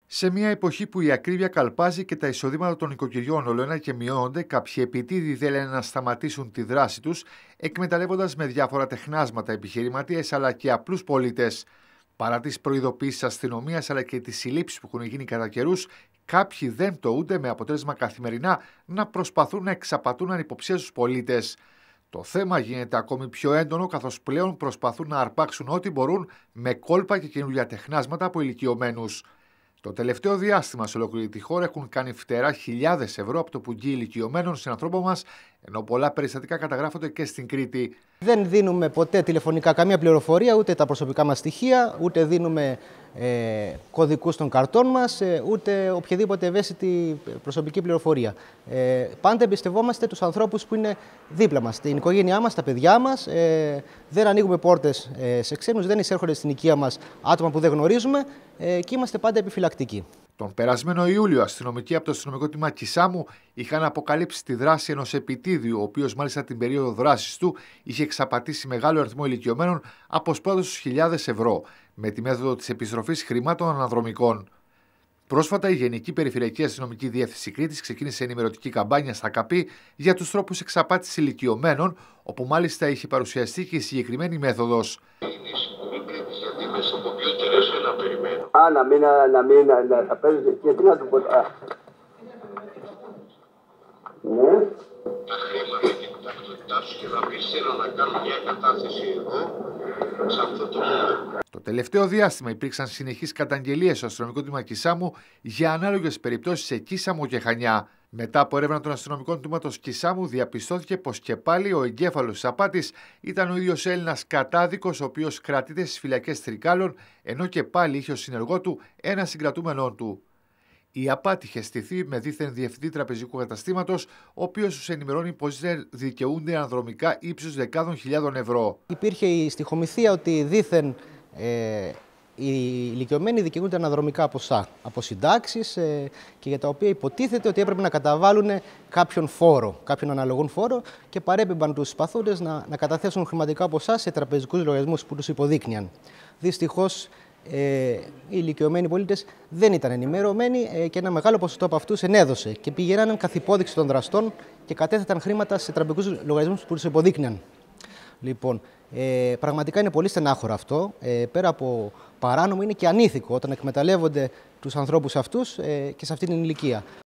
Σε μια εποχή που η ακρίβεια καλπάζει και τα εισοδήματα των οικοκυριών ολοένα και μειώνονται, κάποιοι επιτίδιοι θέλουν να σταματήσουν τη δράση τους, εκμεταλλεύοντας με διάφορα τεχνάσματα επιχειρηματίες αλλά και απλούς πολίτες. Παρά τις προειδοποίησεις αστυνομίας αλλά και τις συλλήψεις που έχουν γίνει κατά καιρούς, κάποιοι δεν τοούνται με αποτέλεσμα καθημερινά να προσπαθούν να εξαπατούν ανυποψίαστους πολίτες. Το θέμα γίνεται ακόμη πιο έντονο καθώς πλέον προσπαθούν να αρπάξουν ό,τι μπορούν με κόλπα και καινούργια τεχνάσματα από ηλικιωμένους. Το τελευταίο διάστημα σε ολόκληρη τη χώρα έχουν κάνει φτερά χιλιάδες ευρώ από το πουγγί ηλικιωμένων συνανθρώπων μας, ενώ πολλά περιστατικά καταγράφονται και στην Κρήτη. Δεν δίνουμε ποτέ τηλεφωνικά καμία πληροφορία, ούτε τα προσωπικά μας στοιχεία, ούτε δίνουμε κωδικούς των καρτών μας, ούτε οποιαδήποτε ευαίσθητη προσωπική πληροφορία. Πάντα εμπιστευόμαστε τους ανθρώπους που είναι δίπλα μας, την οικογένειά μας, τα παιδιά μας. Δεν ανοίγουμε πόρτες σε ξένους, δεν εισέρχονται στην οικία μας άτομα που δεν γνωρίζουμε και είμαστε πάντα επιφυλακτικοί. Τον περασμένο Ιούλιο, αστυνομικοί από το αστυνομικό τμήμα Κισάμου είχαν αποκαλύψει τη δράση ενός επιτίδιου, ο οποίος μάλιστα την περίοδο δράσης του είχε εξαπατήσει μεγάλο αριθμό ηλικιωμένων, αποσπρώντας τους χιλιάδες ευρώ, με τη μέθοδο της επιστροφής χρημάτων αναδρομικών. Πρόσφατα, η Γενική Περιφερειακή Αστυνομική Διεύθυνση Κρήτης ξεκίνησε ενημερωτική καμπάνια στα ΚΑΠΗ για τους τρόπους εξαπάτησης ηλικιωμένων, όπου μάλιστα είχε παρουσιαστεί και η συγκεκριμένη μέθοδος. Να παίρνει και τι να του πω. Ναι. Τα χρήματα και την ταυτότητά σου και να πεις θέλω να κάνω μια κατάθεση εδώ, σε αυτό το moment. Το τελευταίο διάστημα υπήρξαν συνεχείς καταγγελίες στο αστυνομικό τμήμα Κισάμου για ανάλογες περιπτώσεις σε Κίσαμο και Χανιά. Μετά από έρευνα των αστυνομικών τμήματος Κισάμου, διαπιστώθηκε πως και πάλι ο εγκέφαλος της απάτης ήταν ο ίδιος Έλληνας κατάδικος, ο οποίος κρατείται στις φυλακές Τρικάλων, ενώ και πάλι είχε ως συνεργό του ένα συγκρατούμενό του. Η απάτη είχε στηθεί με δίθεν διευθυντή τραπεζικού καταστήματος, ο οποίος τους ενημερώνει πως δεν δικαιούνται αναδρομικά ύψους δεκάδων χιλιάδων ευρώ. Υπήρχε η στοιχομηθεία ότι δίθεν οι ηλικιωμένοι δικαιούνται αναδρομικά ποσά από συντάξεις και για τα οποία υποτίθεται ότι έπρεπε να καταβάλουν κάποιον φόρο, κάποιον αναλογούν φόρο και παρέπεμπαν τους παθούντες να καταθέσουν χρηματικά ποσά σε τραπεζικούς λογαριασμούς που τους υποδείκνυαν. Δυστυχώς, οι ηλικιωμένοι πολίτες δεν ήταν ενημερωμένοι και ένα μεγάλο ποσοστό από αυτούς ενέδωσε και πήγαιναν καθ' υπόδειξη των δραστών και κατέθεταν χρήματα σε τραπεζικούς λογαριασμούς που τους υποδείκνυαν. Λοιπόν, πραγματικά είναι πολύ στενάχωρο αυτό. Πέρα από παράνομο, είναι και ανήθικο όταν εκμεταλλεύονται τους ανθρώπους αυτούς και σε αυτή την ηλικία.